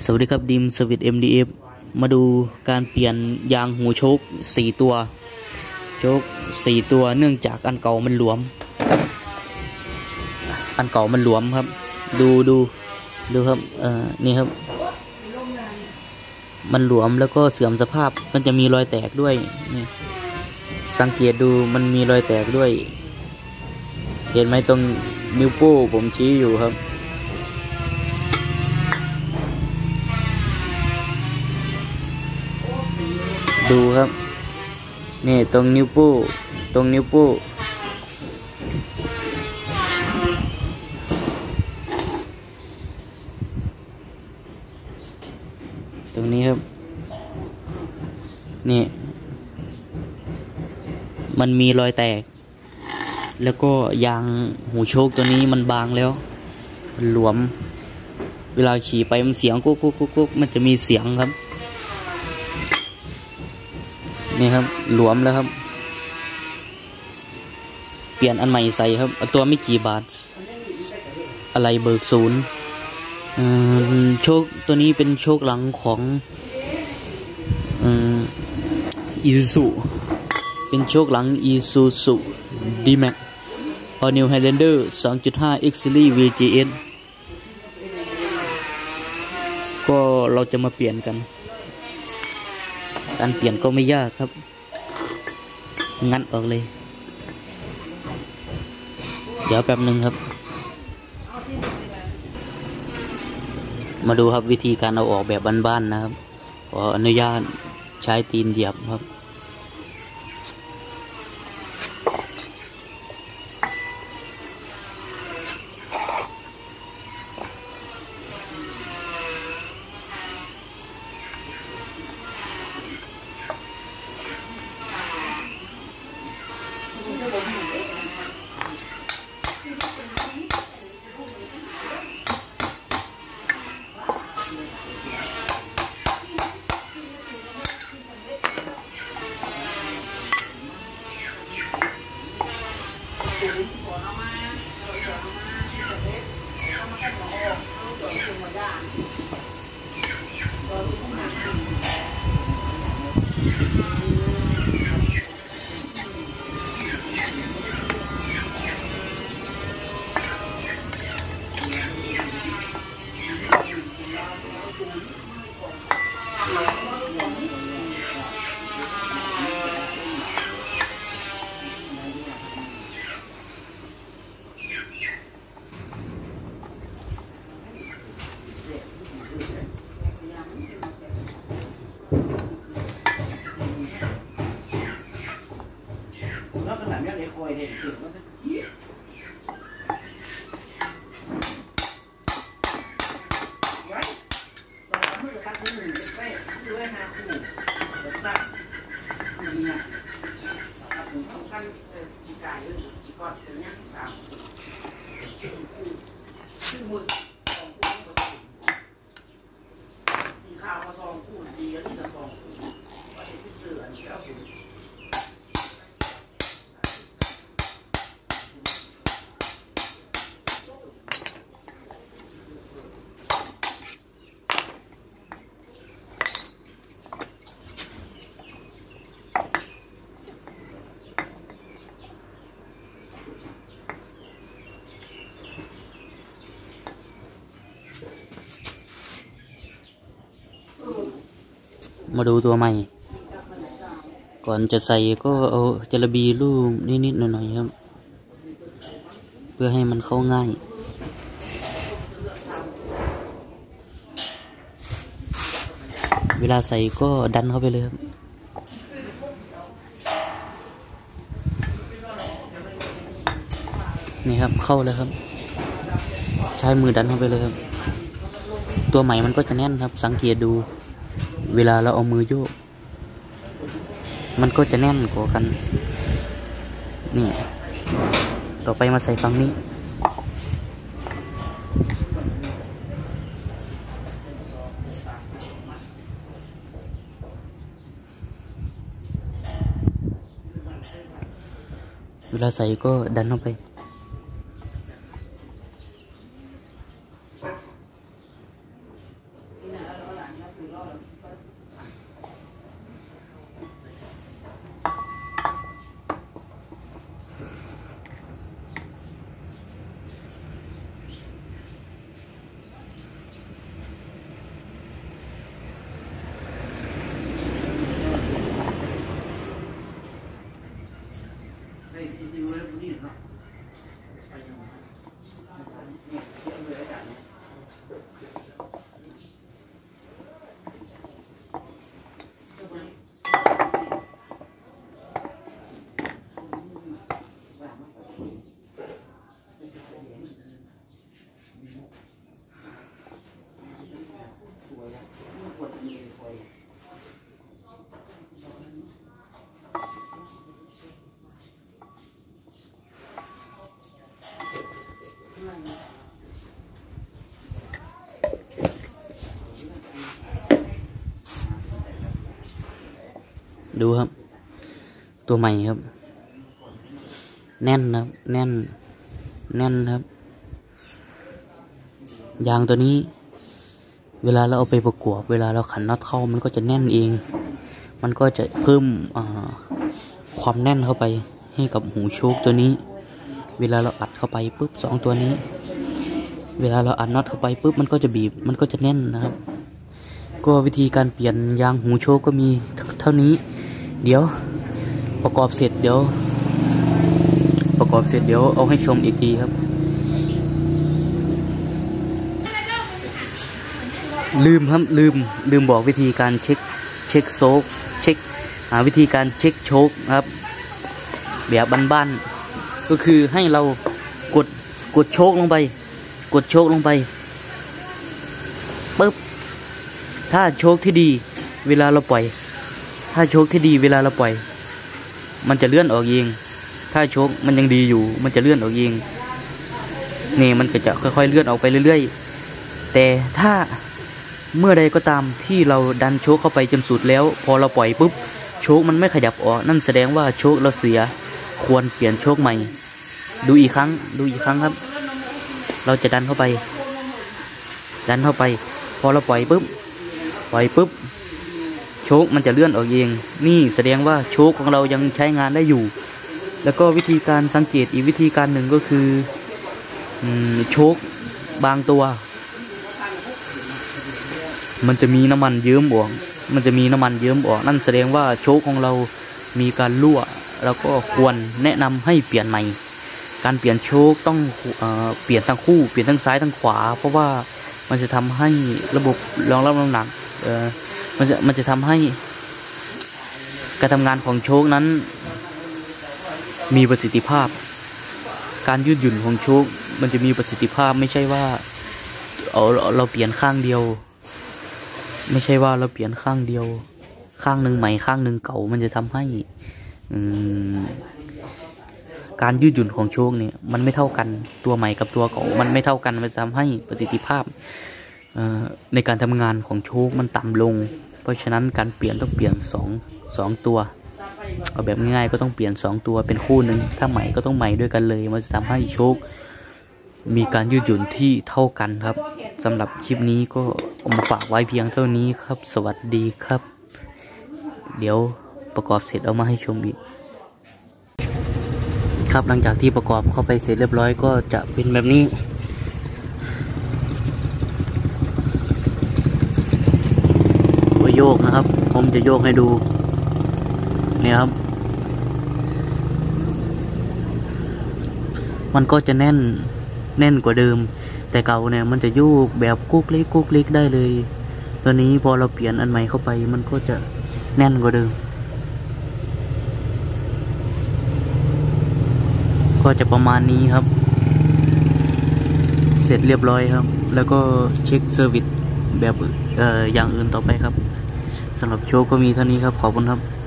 สวัสดีครับดิมสวิต MDF มาดูการเปลี่ยนยางหูโชค4ตัวโชค4ตัวเนื่องจากอันเก่ามันหลวมครับดูครับนี่ครับมันหลวมแล้วก็เสื่อมสภาพมันจะมีรอยแตกด้วยนี่สังเกตดูมันมีรอยแตกด้วยเห็นไหมตรงนิ้วโป้งผมชี้อยู่ครับดูครับนี่ตรงนิ้วโป้งตรงนี้ครับนี่มันมีรอยแตกแล้วก็ยางหูโชคตัวนี้มันบางแล้วมันหลวมเวลาขี่ไปมันเสียงกุ๊กมันจะมีเสียงครับนี่ครับหลวมแล้วครับเปลี่ยนอันใหม่ใส่ครับตัวไม่กี่บาทอะไรเบิกศูนย์โชคตัวนี้เป็นโชคหลังของอีซูซูเป็นโชคหลังอีซูซูดีแม็กAll New Highlander 2.5 X Series VGS ก็เราจะมาเปลี่ยนกันการเปลี่ยนก็ไม่ยากครับงัดออกเลยเดี๋ยวแป๊บนึงครับมาดูครับวิธีการเอาออกแบบบ้านๆนะครับขออนุญาตใช้ตีนเหยียบครับมาดูตัวใหม่ก่อนจะใส่ก็เอาจระบีลูบนิดๆหน่อยๆครับเพื่อให้มันเข้าง่ายเวลาใส่ก็ดันเข้าไปเลยครับนี่ครับเข้าแล้วครับใช้มือดันเข้าไปเลยครับตัวใหม่มันก็จะแน่นครับสังเกตดูเวลาเราเอามือโยกมันก็จะแน่นกว่ากันนี่ต่อไปมาใส่ฝั่งนี้เวลาใส่ก็ดันเข้าไปดูครับ ตัวใหม่ครับ แน่นครับแน่นครับยางตัวนี้ เวลาเราเอาไปประกอบเวลาเราขันน็อตเข้ามันก็จะแน่นเอง มันก็จะเพิ่มความแน่นเข้าไปให้กับหูโชคตัวนี้ เวลาเราอัดเข้าไปปุ๊บ2ตัวนี้ เวลาเราอัดน็อตเข้าไปปุ๊บมันก็จะบีบมันก็จะแน่นนะครับ ก็วิธีการเปลี่ยนยางหูโชคก็มีเท่านี้ เดี๋ยวประกอบเสร็จเดี๋ยวเอาให้ชมอีกทีครับลืมบอกวิธีการเช็คโชควิธีการเช็คโชคครับแบบบ้านๆก็คือให้เรากดโชคลงไปปึ๊บถ้าโชคที่ดีเวลาเราปล่อยมันจะเลื่อนออกเองถ้าโชคมันยังดีอยู่มันจะเลื่อนออกเองนี่มันก็จะค่อยๆเลื่อนออกไปเรื่อยๆแต่ถ้าเมื่อใดก็ตามที่เราดันโชคเข้าไปจนสุดแล้วพอเราปล่อยปุ๊บโชคมันไม่ขยับออกนั่นแสดงว่าโชคเราเสียควรเปลี่ยนโชคใหม่ดูอีกครั้งครับเราจะดันเข้าไปพอเราปล่อยปุ๊บโชคมันจะเลื่อนออกเองนี่แสดงว่าโชคของเรายังใช้งานได้อยู่แล้วก็วิธีการสังเกตอีกวิธีการหนึ่งก็คือโชคบางตัวมันจะมีน้ำมันเยิ้มออกนั่นแสดงว่าโชคของเรามีการรั่วแล้วก็ควรแนะนำให้เปลี่ยนใหม่การเปลี่ยนโชคต้องเปลี่ยนทั้งคู่เปลี่ยนทั้งซ้ายทั้งขวาเพราะว่ามันจะทำให้ระบบรองรับน้ำหนักมันจะทำให้การทำงานของโชคนั้นมีประสิทธิภาพการยืดหยุ่นของโชคมันจะมีประสิทธิภาพไม่ใช่ว่าเราเปลี่ยนข้างเดียวข้างหนึ่งใหม่ข้างหนึ่งเก่ามันจะทำให้การยืดหยุ่นของโชคเนี่ยมันไม่เท่ากันตัวใหม่กับตัวเก่ามันไม่เท่ากันมันจะทำให้ประสิทธิภาพในการทำงานของโชคมันต่ำลงเพราะฉะนั้นการเปลี่ยนต้องเปลี่ยนสองตัวเอาแบบง่ายๆก็ต้องเปลี่ยน2ตัวเป็นคู่หนึ่งถ้าใหม่ก็ต้องใหม่ด้วยกันเลยมันจะทำให้โชคมีการยืดหยุ่นที่เท่ากันครับสำหรับคลิปนี้ก็เอามาฝากไว้เพียงเท่านี้ครับสวัสดีครับเดี๋ยวประกอบเสร็จเอามาให้ชมอีกครับหลังจากที่ประกอบเข้าไปเสร็จเรียบร้อยก็จะเป็นแบบนี้ตัวโยกนะครับผมจะโยกให้ดูเนี่ยครับมันก็จะแน่นกว่าเดิมแต่เก่าเนี่ยมันจะโยกแบบกุ๊กเล็กได้เลยตอนนี้พอเราเปลี่ยนอันใหม่เข้าไปมันก็จะแน่นกว่าเดิมก็จะประมาณนี้ครับเสร็จเรียบร้อยครับแล้วก็เช็คเซอร์วิสแบบอย่างอื่นต่อไปครับสำหรับโชคก็มีเท่านี้ครับขอบคุณครับ